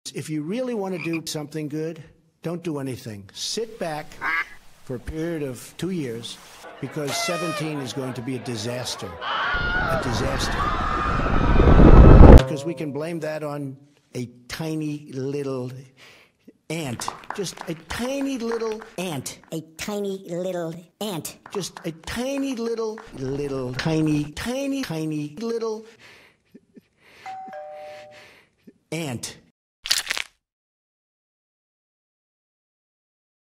If you really want to do something good, don't do anything. Sit back for a period of 2 years, because 17 is going to be a disaster. A disaster. Because we can blame that on a tiny little ant. Just a tiny little ant. A tiny little ant. Just a tiny little tiny little ant.